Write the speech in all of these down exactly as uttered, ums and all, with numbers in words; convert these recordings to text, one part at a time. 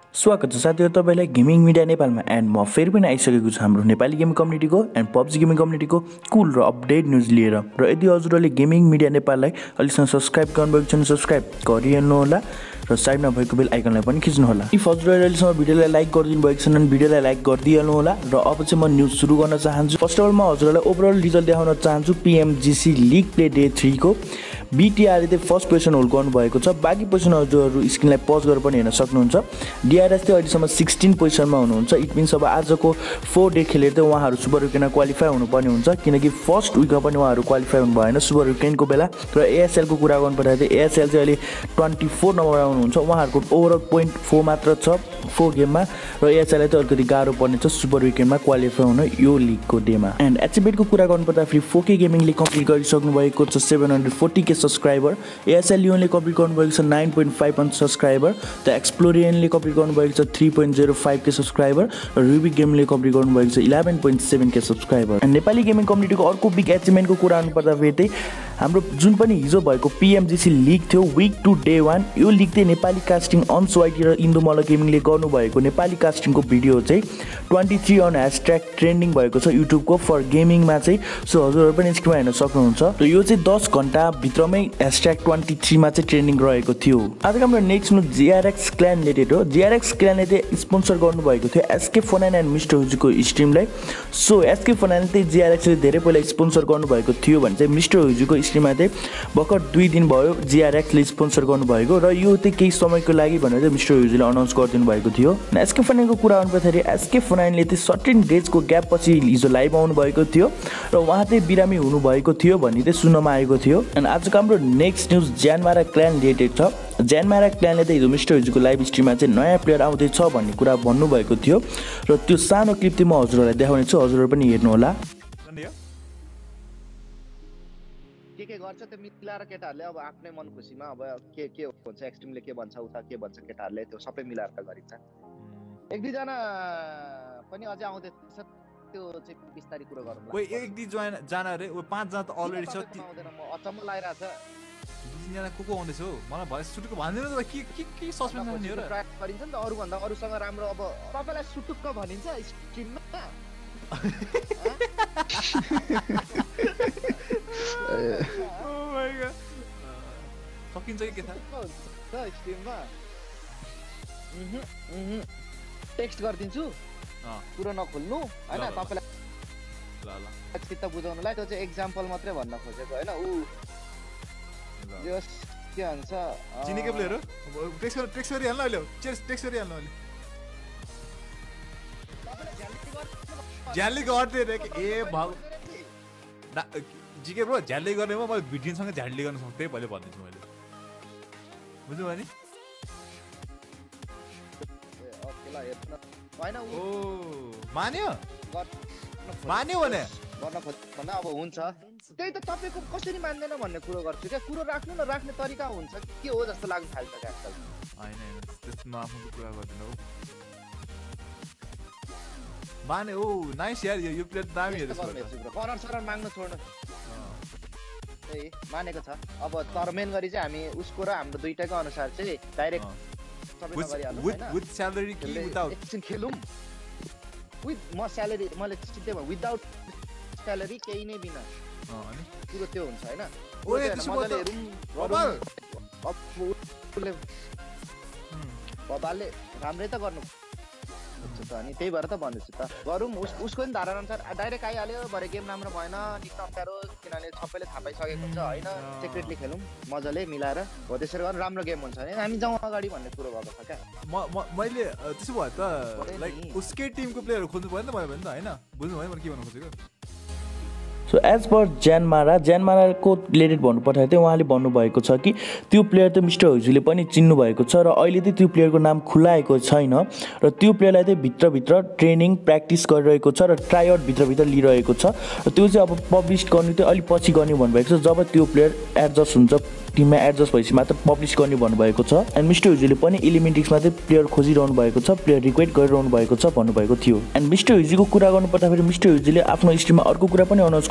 स्वागत छ साथीहरु तपाईलाई गेमिङ मिडिया नेपालमा एन्ड म फेरि पनि आइसकेको छु हाम्रो नेपाली गेमिङ कम्युनिटीको एन्ड पब्जी गेमिङ कम्युनिटीको कुल र अपडेट न्यूज लिएर। र यदि हजुरले गेमिङ मिडिया नेपाललाई अहिलेसम्म सब्स्क्राइब गर्नुभएको छैन सब्स्क्राइब गरिहाल्नु होला र साइडमा भएको बेल आइकनलाई पनि खिच्नु होला। इफ हजुरले अहिलेसम्म भिडियोलाई लाइक गरिदिनु भएको छैन भने भिडियोलाई लाइक गरिदिहाल्नु होला। र अब चाहिँ म न्यूज सुरु गर्न चाहन्छु। फर्स्ट अफ अल म हजुरलाई ओभरअल रिजल्ट देखाउन चाहन्छु PMGC league play day three को। बीटीआर ले फर्स्ट पोजिसन होल्ड गर्नुभएको छ। बाँकी पोजिसन हजुरहरू स्क्रिनलाई पज गरेर पनि हेर्न सक्नुहुन्छ। डीआरएस चाहिँ अहिलेसम्म सिक्सटीन पोजिसनमा हुनुहुन्छ। इट मिन्स अब आजको फोर डे खेलेर चाहिँ उहाँहरू सुपर विकेटमा क्वालिफाई हुनुपर्ने हुन्छ, किनकि फर्स्ट विकमा पनि उहाँहरू क्वालिफाई हुनु भएन सुपर विकेटको बेला। र एएसएलको कुरा गर्नु पर्दा चाहिँ एएसएल चाहिँ अहिले ट्वेन्टी फोर नम्बरमा हुनुहुन्छ। उहाँहरूको ओभरअल पोइन्ट फोर मात्र छ फोर गेममा र एएसएललाई चाहिँ अलिकति गाह्रो पर्नेछ सुपर विकेटमा क्वालिफाई हुन यो लिगको डेमा। एन्ड एचिभमेन्टको कुरा गर्नु पर्दाखेरि फोके गेमिङले कम्प्लिट गरिसक्नु भएको छ seven hundred forty K subscriber. ASL लियोनले कम्प्लिट गर्नुभएको छ nine point five one subscriber. The एक्सप्लोरियनले कम्प्लिट गर्नुभएको छ three point zero five K subscriber र रुबिक गेमले कम्प्लिट गर्नुभएको छ eleven point seven K subscriber. And Nepali gaming कम्युनिटीको अर्को बिग एचिभमेन्टको कुरा गर्नुपर्दाखेरि चाहिँ हाम्रो जुन पनि हिजो भएको पीएमजीसी लिग थियो विक टू डे वान, यो लिग चाहिँ नेपाली कास्टिङ अंश वाइटी र इन्दु मल्ल गेमिङले गर्नुभएको नेपाली कास्टिङको भिडियो चाहिँ twenty three on hashtag trending भएको छ युट्युबको फर गेमिङमा चाहिँ। सो हजुरहरू पनि स्क्रिनमा हेर्न सक्नुहुन्छ। र यो चाहिँ दस घन्टाभित्रमै ह्यासट्याग ट्वेन्टी थ्रीमा चाहिँ ट्रेन्डिङ रहेको थियो। आजको हाम्रो next news GRX clan related हो। जिआरएक्स क्ल्यानले चाहिँ स्पोन्सर गर्नुभएको थियो एसके फोनाइन एन्ड मिस्टर हुजुको स्ट्रिमलाई। सो एसके फोनाइन चाहिँ जिआरएक्सले धेरै पहिला स्पोन्सर गर्नुभएको थियो भने चाहिँ मिस्टर हुजुको स्ट्रिममा चाहिँ भर्खर दुई दिन भयो जिआरएक्सले स्पोन्सर गर्नुभएको। र यो चाहिँ केही समयको लागि भनेर चाहिँ मिस्टर हुजुले अनाउन्स गरिदिनु भएको थियो। एसके फोनाइनको कुरा गर्नुपर्दाखेरि एसके फोनाइनले चाहिँ सर्टेन डेजको ग्याप पछि हिजो लाइभ आउनु भएको थियो र उहाँ चाहिँ बिरामी हुनुभएको थियो भन्ने चाहिँ सुन्नमा आएको थियो। एन्ड आजको हाम्रो next news Jyanmara clan related छ। ज्यानमारा क्ल्यानले चाहिँ हिजो मिस्टर हुजुको लाइभ स्ट्रिममा चाहिँ नयाँ प्लेयर आउँदैछ भन्ने कुरा भन्नुभएको थियो र त्यो सानो क्लिप चाहिँ म हजुरहरूलाई देखाउने छु, हजुरहरू पनि हेर्नु होला। के के गर्छ त्यो मिलाएर केटाहरूले अब आफ्नै मन खुसीमा अब के के हुन्छ एक्सट्रिमले के भन्छ उता के भन्छ केटाहरूले त्यो सबै मिलाएर त गरिन्छ। एक दुईजना पनि अझै आउँदैछ त्यो चाहिँ बिस्तारै कुरा गरौँ। ओइ एक दुई जना रे ओ पाँच जना त अलरेडी छ। म अचम्म लागिरहेछ दुई जना को को आउँदैछ हो मलाई भए सुटुको भन्दैन त के के के सस्पेन्सन नि हो र ट्राई गरिन्छ नि त अरु भन्दा अरुसँग राम्रो। अब तपाईलाई सुटुक्क भनिन्छ स्ट्रिममा Oh my god. सकिन्छ के थाहा छ स्ट्रिममा mhm mhm टेक्स्ट गरिदिन्छु पुरो नखोल्नु हैन तपाईलाई ल ल चित्त बुझाउनलाई त्यो चाहिँ एक्जाम्पल मात्रै भन्न खोजेको हैन। उ जस के भन्छ चिनेकै प्लेयर हो टेक्स्ट गरि टेक्स्ट गरि हाल्नु अहिले चेस टेक्स्ट गरि हाल्नु अहिले ज्याली गर्दै रे ए भाउ जिके ब्रो झ्याली गर्ने म मैले भिडियोसँग झ्याली गर्न सक्थे भले भन्दैछु मैले बुझ्नु भयो नि। ओके ल हेर्नु हैन ओ मान्यो मान्यो भने गर्न खोज्दा अब हुन्छ त्यही त तपाईको कसरी मान्दैन भन्ने कुरो गर्छु के कुरो राख्नु न राख्ने तरिका हुन्छ के हो जस्तो लाग्न थाल्छ के आजकल। हैन हैन त्यसमा आफ्नो कुरा गर्दिन हो माने ओ नाइस यार यो प्लेट दामी हेर्छ कर्नर सरन माग्न छोड्नु ए मानेको छ। अब टर्मेन गरी चाहिँ हामी उसको र हाम्रो दुईटाको अनुसार चाहिँ डाइरेक्ट सबै गरिहाल्नु हैन विथ स्यालेरी कि विदाउट एकछिन खेलौं विथ म स्यालेरी मैले सिधै म विदाउट स्यालेरी केही नै बिना अ अनि पुरो त्यो हुन्छ हैन। ओए त्यसो मले बबल अब बबालले राम्रै त गर्नु हुन्छ त अनि त्यही भएर त भन्दैछु त गरौँ उसको नि धारणा अनुसार डाइरेक्ट आइहाल्यो भरे गेम राम्रो भएन निक्न अप्ठ्यारो किनभने सबैले थाहा पाइसकेको हुन्छ होइन सिक्रेटली खेलौँ मजाले मिलाएर हो त्यसरी गर्नु राम्रो गेम हुन्छ नि हामी जाउँ अगाडि भन्ने कुरो भएको छ क्या। म मैले त्यसो भयो त लाइक उसकै टिमको प्लेयरहरू खोज्नु पर्यो नि त मैले भने त होइन बुझ्नु भयो मैले के भन्नु खोजेको। सो एज पर ज्यानमारा ज्यानमाराको रिलेटेड भन्नुपर्दाखेरि चाहिँ उहाँले भन्नुभएको छ कि त्यो प्लेयर त मिस्टर हुजुले पनि चिन्नु भएको छ र अहिले चाहिँ त्यो प्लेयरको नाम खुलाएको छैन र त्यो प्लेयरलाई चाहिँ भित्रभित्र ट्रेनिङ प्र्याक्टिस गरिरहेको छ र ट्राइआउट भित्रभित्र लिइरहेको छ र त्यो चाहिँ अब पब्लिस गर्नु चाहिँ अलिक पछि गर्ने भन्नुभएको छ जब त्यो प्लेयर एडजस्ट हुन्छ टिममा एडजस्ट भएपछि मात्र पब्लिस गर्ने भन्नुभएको छ। एन्ड मिस्टर हुजुले पनि इलिमेन्टिक्समा चाहिँ प्लेयर खोजिरहनु भएको छ प्लेयर रिक्वेस्ट गरिरहनु भएको छ भन्नुभएको थियो। एन्ड मिस्टर हुजुको कुरा गर्नुपर्दाखेरि मिस्टर हुजुले आफ्नो स्ट्रिममा अर्को कुरा पनि अनाउन्स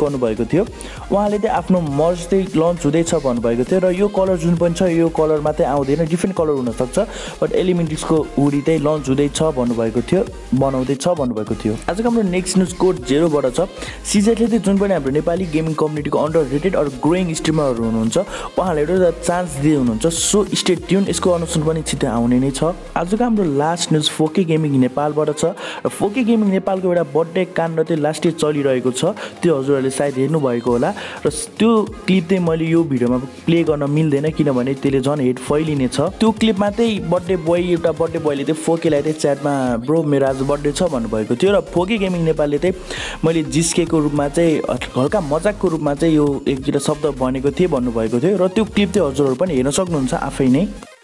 गर्नुभएको थियो। उहाँले चाहिँ आफ्नो मर्च चाहिँ लन्च हुँदैछ भन्नुभएको थियो र यो कलर जुन पनि छ यो कलर मात्रै आउँदैन, डिफ्रेन्ट कलर हुनसक्छ, बट एलिमेन्ट्सको हुडी चाहिँ लन्च हुँदैछ भन्नुभएको थियो, बनाउँदैछ भन्नुभएको थियो। आजको हाम्रो नेक्स्ट न्युज कोड जेरोबाट छ। सिजेटले चाहिँ जुन पनि हाम्रो नेपाली गेमिङ कम्युनिटीको अन्डर रेटेड अरू ग्रोइङ स्ट्रिमरहरू हुनुहुन्छ उहाँहरूले एउटा चान्स दिए हुनुहुन्छ, सो स्टे ट्युन, यसको अनुसार पनि छिटो आउने नै छ। आजको हाम्रो लास्ट न्युज फोके गेमिङ नेपालबाट छ र फोके गेमिङ नेपालको एउटा बर्थडे काण्ड चाहिँ लास्ट डे चलिरहेको छ, त्यो हजुरहरूले सायद हेर्नुभएको होला र त्यो क्लिप चाहिँ मैले यो भिडियोमा प्ले गर्न मिल्दैन किनभने त्यसले झन् हेड फैलिने छ। त्यो क्लिपमा चाहिँ बर्थडे बोय एउटा बर्थडे बोयले चाहिँ फोकेलाई चाहिँ च्याटमा ब्रो मेरो आज बर्थडे छ भन्नुभएको थियो र फोके गेमिङ नेपालले चाहिँ मैले जिस्केको रूपमा चाहिँ हल्का मजाकको रूपमा चाहिँ यो एक दुईवटा शब्द भनेको थिएँ भन्नुभएको थियो र त्यो क्लिप चाहिँ हजुरहरू पनि हेर्न सक्नुहुन्छ आफै नै।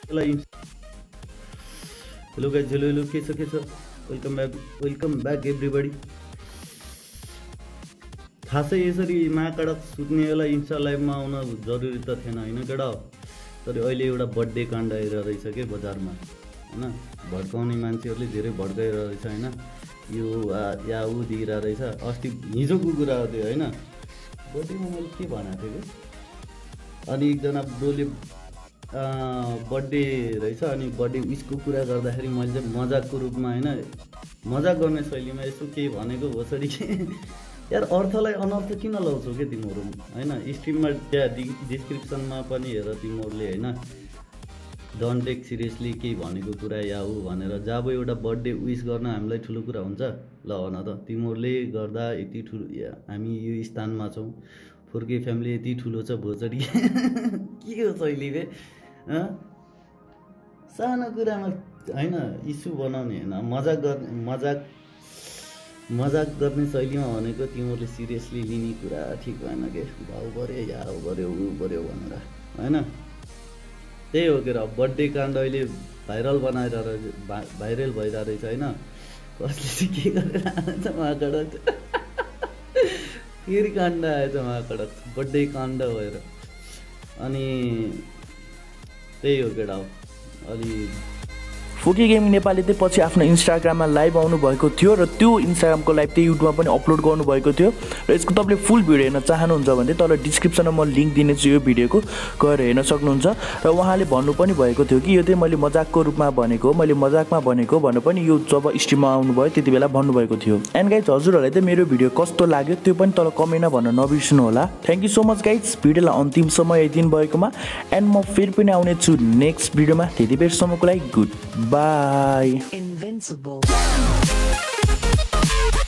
हेलो गाइज, हेलो हेलो, के छ के छ, welcome back welcome back everybody. खासै यसरी महाकडक सुत्ने बेला इन्स्टा लाइभमा आउन जरुरी त थिएन होइन केटा, तर अहिले एउटा बर्थडे काण्ड आइरहेको रहेछ कि बजारमा होइन, भड्काउने मान्छेहरूले धेरै भड्काइरहेको रहेछ होइन, यो या ऊ दिइरहेको रहेछ। अस्ति हिजोको कुरा हो त्यो होइन, बर्थडेमा मैले के भनेको थिएँ कि, अनि एकजना ब्रोले बर्थडे रहेछ अनि बर्थडे उयसको कुरा गर्दाखेरि मैले चाहिँ मजाकको रूपमा होइन, मजाक गर्ने शैलीमा यसो केही भनेको भोसडी के यार अर्थलाई अनर्थ किन लाउँछौ क्या तिमीहरू होइन। स्ट्रिममा त्यहाँ डि डिस्क्रिप्सनमा पनि हेर तिमीहरूले होइन, डोन्ट टेक सिरियसली केही भनेको कुरा या ऊ भनेर। जब एउटा बर्थडे विस गर्न हामीलाई ठुलो कुरा हुन्छ, ल भन त तिमीहरूले गर्दा यति ठुलो हामी यो स्थानमा छौँ, फोर्के फ्यामिली यति ठुलो छ भोसडी के हो शैली बे, सानो कुरामा होइन इस्यु बनाउने होइन, मजाक गर्ने मजाक मजाक गर्ने शैलीमा भनेको तिमीहरूले सिरियसली लिने कुरा ठिक भएन के, भाउ पऱ्यो या ऊ पऱ्यो ऊ पऱ्यो भनेर होइन। त्यही हो के र बर्थडे काण्ड अहिले भाइरल बनाएर भाइरल भइरहेको रहेछ होइन, कसले चाहिँ के गरेर आएछ महाकडक फेरि काण्ड आएछ महाकडक बर्थडे काण्ड भएर। अनि त्यही हो केटा हो। अलि फोके गेमिङ नेपालले चाहिँ पछि आफ्नो इन्स्टाग्राममा लाइभ आउनु भएको थियो र त्यो इन्स्टाग्रामको लाइभ चाहिँ युट्युबमा पनि अपलोड गर्नुभएको थियो र यसको तपाईँले फुल भिडियो हेर्न चाहनुहुन्छ भने तल डिस्क्रिप्सनमा म लिङ्क दिनेछु यो भिडियोको, गएर हेर्न सक्नुहुन्छ। र उहाँले भन्नु पनि भएको थियो कि यो चाहिँ मैले मजाकको रूपमा भनेको, मैले मजाकमा भनेको भनेर पनि यो जब स्ट्रिममा आउनुभयो त्यति बेला भन्नुभएको थियो। एन्ड गाइज हजुरहरूलाई चाहिँ मेरो भिडियो कस्तो लाग्यो त्यो पनि तल कमेन्टमा भन्न नबिर्सनु होला। Thank you so much guys भिडियोलाई अन्तिम समय दिनु भएकोमा, एन्ड म फेरि पनि आउने छु नेक्स्ट भिडियोमा, त्यति बेरसम्मको लागि गुड बाय। Invincible.